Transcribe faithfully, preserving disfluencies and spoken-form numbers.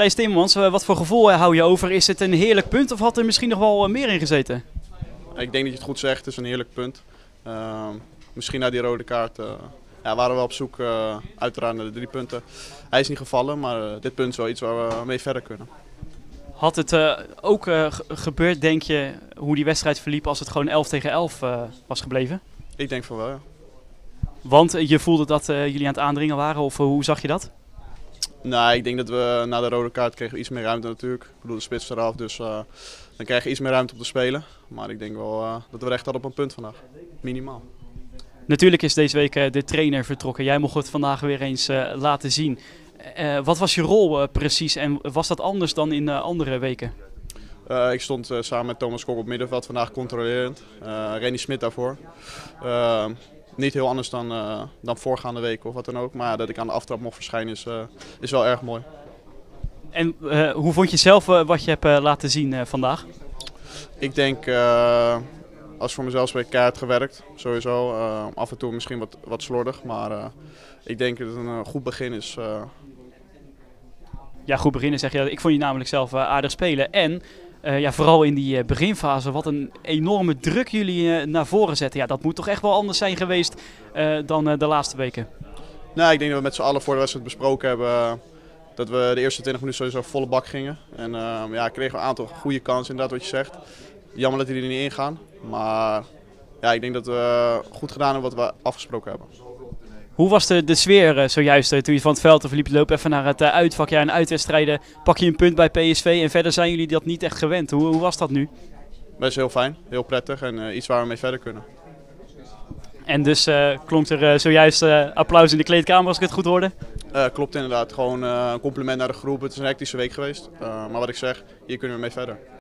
Thijs Timmermans, wat voor gevoel hou je over? Is het een heerlijk punt of had er misschien nog wel meer in gezeten? Ik denk dat je het goed zegt, het is een heerlijk punt. Uh, misschien na die rode kaart uh, ja, waren we op zoek uh, uiteraard naar de drie punten. Hij is niet gevallen, maar uh, dit punt is wel iets waar we mee verder kunnen. Had het uh, ook uh, gebeurd, denk je, hoe die wedstrijd verliep als het gewoon elf tegen elf uh, was gebleven? Ik denk van wel, ja. Want je voelde dat uh, jullie aan het aandringen waren, of uh, hoe zag je dat? Nou, ik denk dat we na de rode kaart kregen we iets meer ruimte natuurlijk. Ik bedoel, de spits eraf, dus uh, dan krijg je iets meer ruimte om te spelen. Maar ik denk wel uh, dat we recht hadden op een punt vandaag. Minimaal. Natuurlijk is deze week uh, de trainer vertrokken. Jij mocht het vandaag weer eens uh, laten zien. Uh, wat was je rol uh, precies en was dat anders dan in uh, andere weken? Uh, ik stond uh, samen met Thomas Kok op middenveld vandaag controlerend. Uh, Renny Smit daarvoor. Uh, niet heel anders dan, uh, dan voorgaande weken of wat dan ook. Maar ja, dat ik aan de aftrap mocht verschijnen is, uh, is wel erg mooi. En uh, hoe vond je zelf uh, wat je hebt uh, laten zien uh, vandaag? Ik denk, uh, als voor mezelf spreek, keihard gewerkt. Sowieso. Uh, af en toe misschien wat, wat slordig. Maar uh, ik denk dat het een uh, goed begin is. Uh... Ja, goed beginnen zeg je. Ik vond je namelijk zelf uh, aardig spelen. En uh, ja, vooral in die uh, beginfase, wat een enorme druk jullie uh, naar voren zetten. Ja, dat moet toch echt wel anders zijn geweest uh, dan uh, de laatste weken? Nou, ik denk dat we met z'n allen voor de wedstrijd besproken hebben uh, dat we de eerste twintig minuten sowieso volle bak gingen. En uh, ja, kregen we een aantal goede kansen, inderdaad wat je zegt. Jammer dat die er niet ingaan. Maar ja, ik denk dat we goed gedaan hebben wat we afgesproken hebben. Hoe was de, de sfeer uh, zojuist uh, toen je van het veld of liep? Je loopt even naar het uh, uitvak. Ja, in uitwedstrijden pak je een punt bij P S V en verder zijn jullie dat niet echt gewend. Hoe, hoe was dat nu? Best heel fijn, heel prettig en uh, iets waar we mee verder kunnen. En dus uh, klonk er uh, zojuist uh, applaus in de kleedkamer als ik het goed hoorde? Uh, klopt inderdaad, gewoon uh, een compliment naar de groep. Het is een hectische week geweest, uh, maar wat ik zeg, hier kunnen we mee verder.